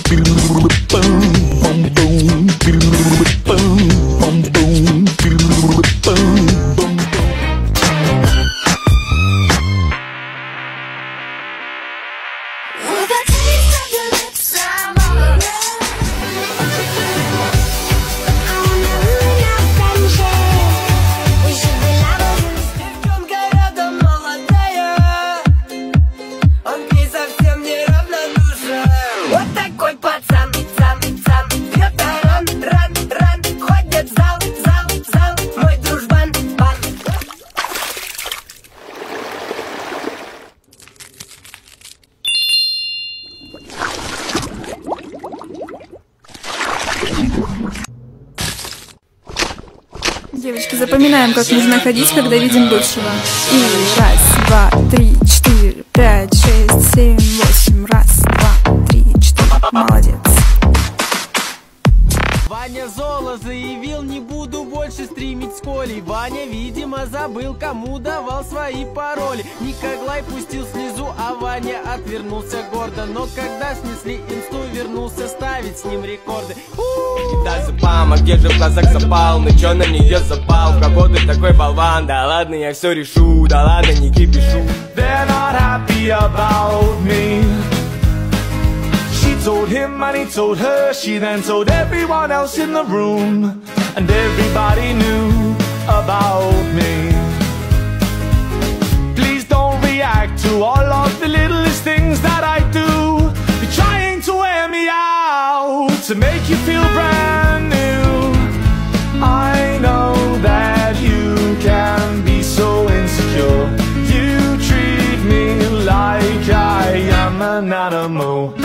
Девочки, запоминаем, как нужно ходить, когда видим бывшего. И раз, два, три, четыре, пять, шесть, семь, восемь. Раз, два, три, четыре. Молодец. Ваня Золо заявил, не буду больше стримить с Колей. Ваня, видимо, забыл, кому давал свои пароли. Николай пустил слезу, а Ваня отвернулся гордо. Но когда снесли инсту, вернулся ставить с ним рекорды. Кидай запам, а где же в глазах запал? Ну чё на нее запал? В кого ты такой болван? Да ладно, я все решу, да ладно, не кипишу. They're not happy about me. She told him and he told her. She then told everyone else in the room. And everybody knew about me. Please don't react to all of the littlest things that I do. You're trying to wear me out, to make you feel brand new. I know that you can be so insecure. You treat me like I am an animal.